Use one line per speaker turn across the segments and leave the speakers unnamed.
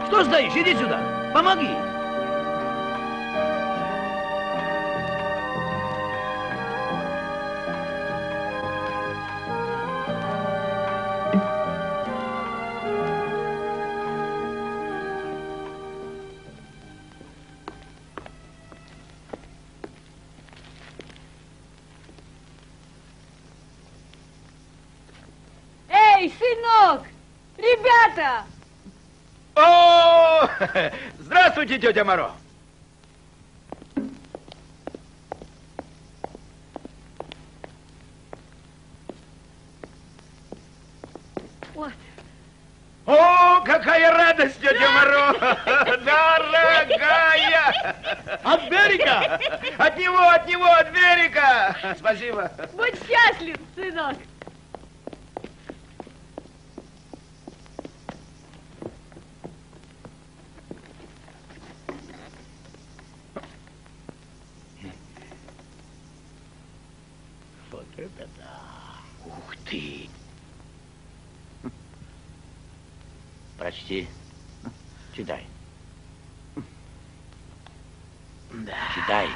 Что стоишь? Иди сюда. Помоги.
Эй, сынок! Ребята!
О, здравствуйте, тетя Моро.
Вот.
О, какая радость, тетя Моро! Дорогая!
От берега!
От него, от берега! Спасибо.
Будь счастлив, сынок!
Вот это да.
Ух ты!
Прочти. Читай.
Да.
Читай.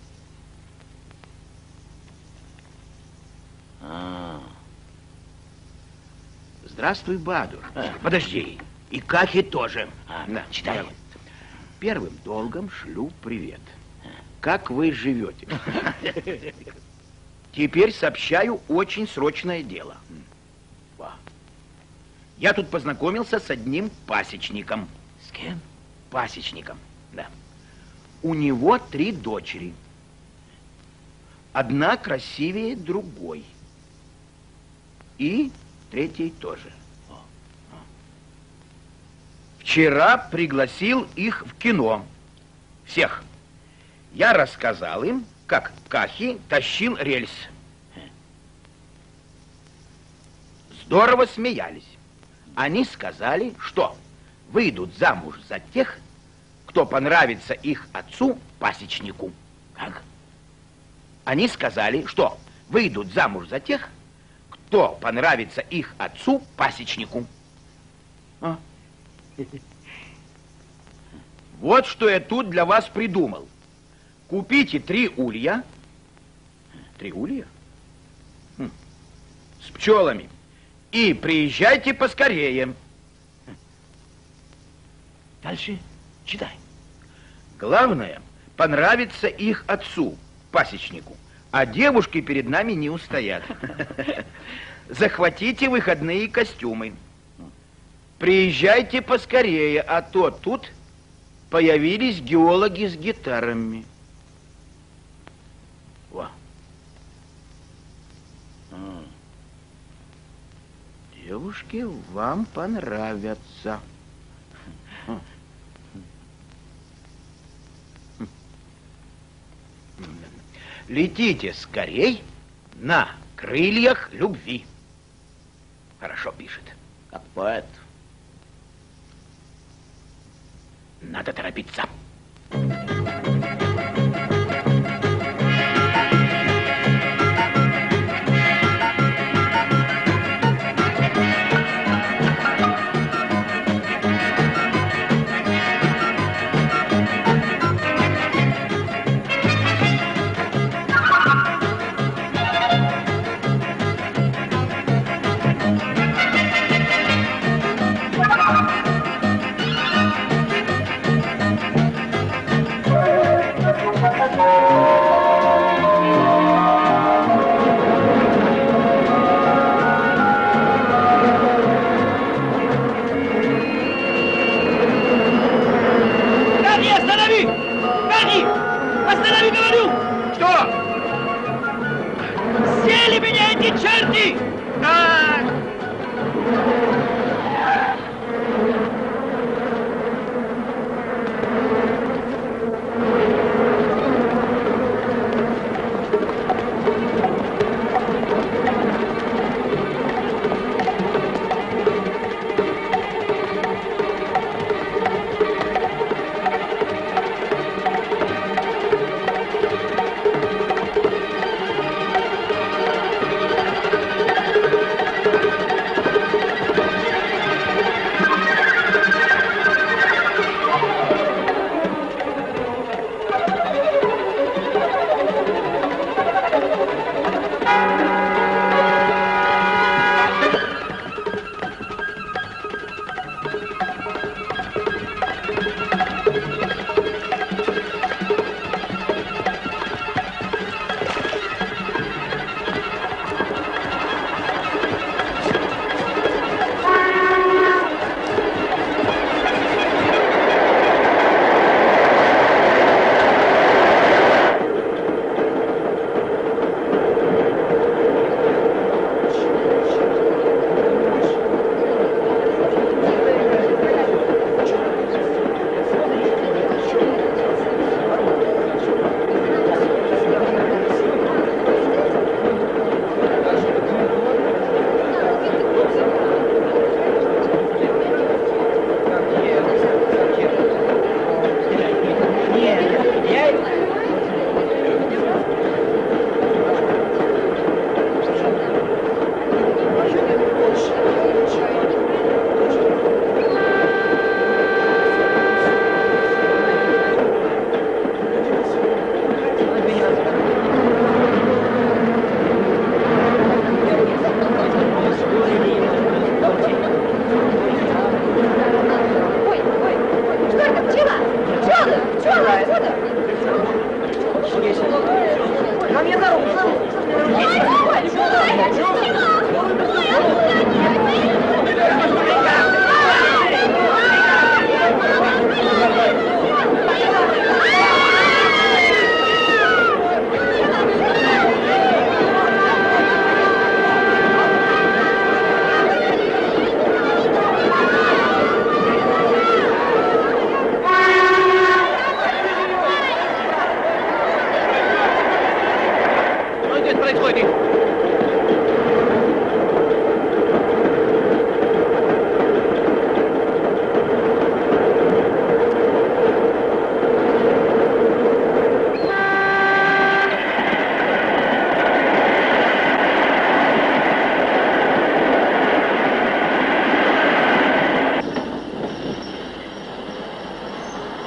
Здравствуй, Бадур. Подожди. И Кахи тоже.
Да, читай.
Давай. Первым долгом шлю привет. Как вы живете? Теперь сообщаю очень срочное дело. Я тут познакомился с одним пасечником.
С кем?
Пасечником, да. У него 3 дочери. Одна красивее другой. И 3-й тоже. Вчера пригласил их в кино. Всех. Я рассказал им, как Кахи тащил рельс. Здорово смеялись. Они сказали, что выйдут замуж за тех, кто понравится их отцу-пасечнику.
Как?
Они сказали, что выйдут замуж за тех, кто понравится их отцу-пасечнику. Вот что я тут для вас придумал. Купите 3 улья. 3 улья? С пчелами. И приезжайте поскорее.
Дальше читай.
Главное, понравится их отцу, пасечнику, а девушки перед нами не устоят. Захватите выходные костюмы. Приезжайте поскорее, а то тут появились геологи с гитарами. Во. Девушки вам понравятся. Летите скорей на крыльях любви. Хорошо пишет.
Как поэт.
Надо торопиться.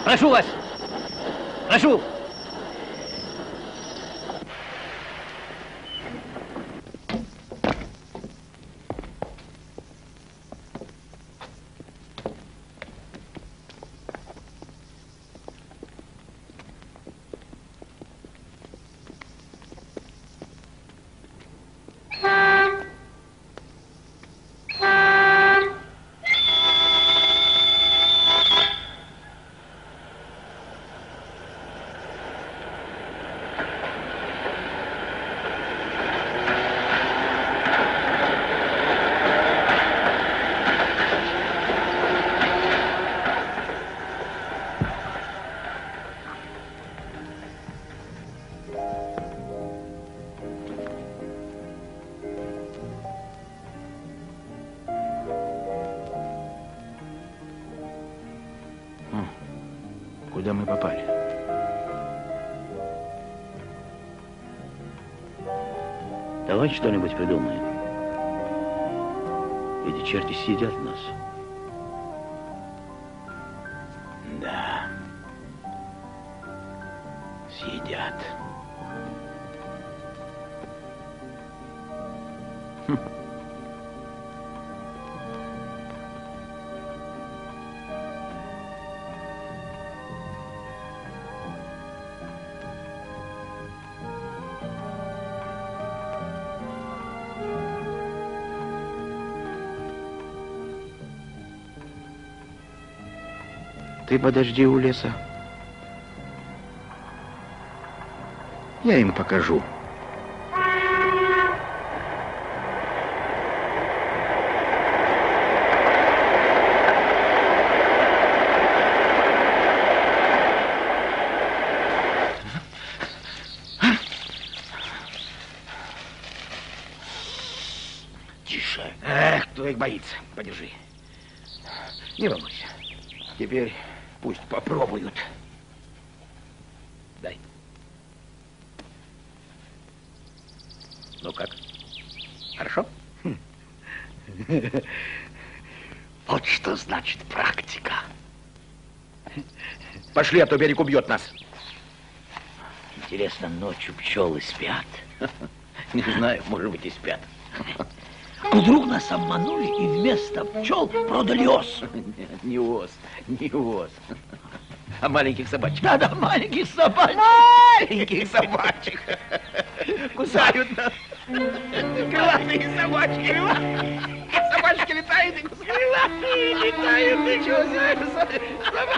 Прошу вас! Прошу!
Куда мы попали?
Давай что-нибудь придумаем. Эти черти съедят нас.
Да. Съедят. Ты подожди у леса. Я им покажу.
Тише.
Эх, кто их боится. Подержи. Не волнуйся. Теперь пусть попробуют. Дай. Ну как? Хорошо?
Вот что значит практика.
Пошли, а то берег убьет нас.
Интересно, ночью пчелы спят?
Не знаю, может быть, и спят.
Вдруг нас обманули и вместо пчел продали ос.
Нет, не ос, не ос. А маленьких собачек.
Да-да, маленьких собачек.
Маленьких собачек. Кусают нас. Крылатые собачки. Собачки летают и кусают. Крылатые летают. Ничего себе.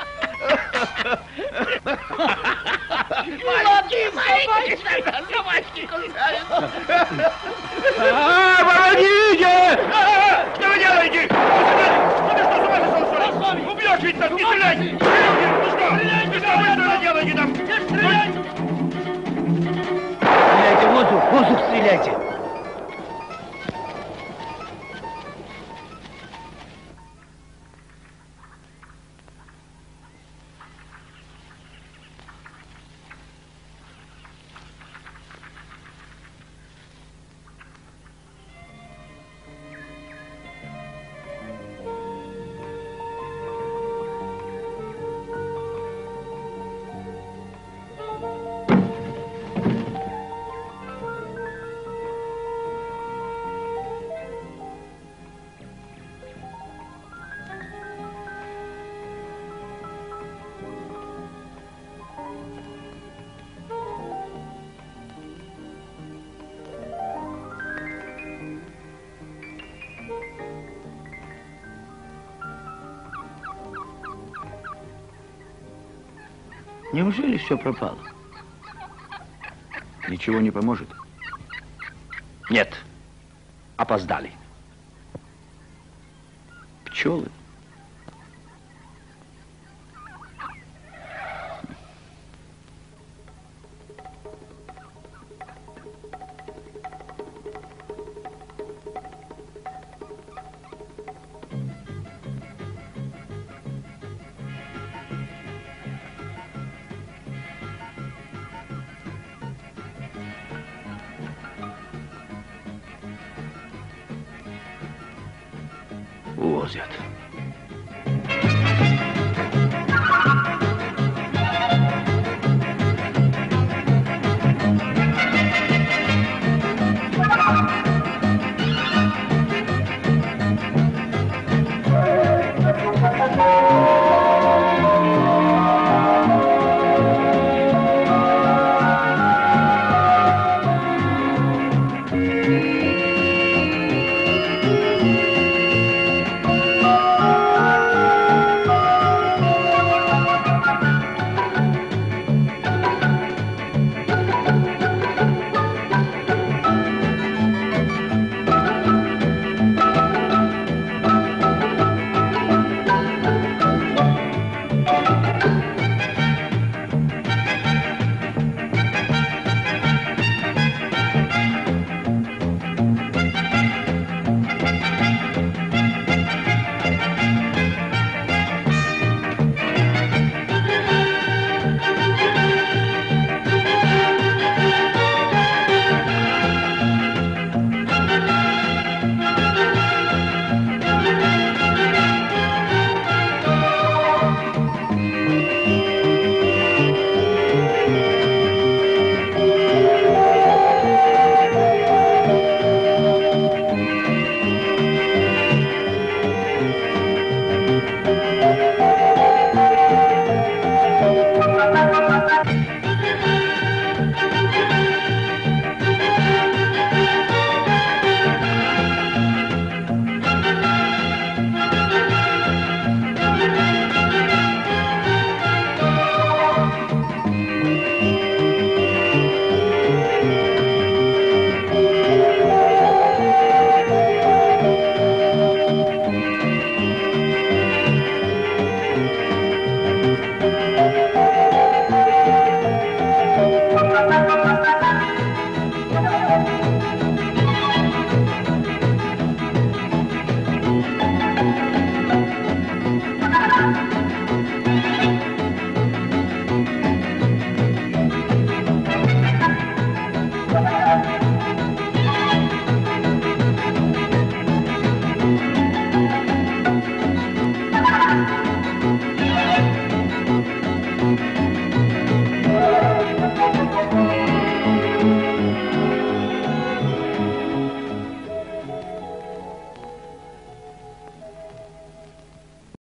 Крылатые собачки кусают. Помогите! Что вы делаете? Что с ума сошел, что ли? Убьешь ведь нас, не стреляйте! Ну что? Вы что делаете там? Не стреляйте!
Стреляйте в воздух, в воздух стреляйте. Неужели все пропало?
Ничего не поможет? Нет. Опоздали. Пчелы. Увозят.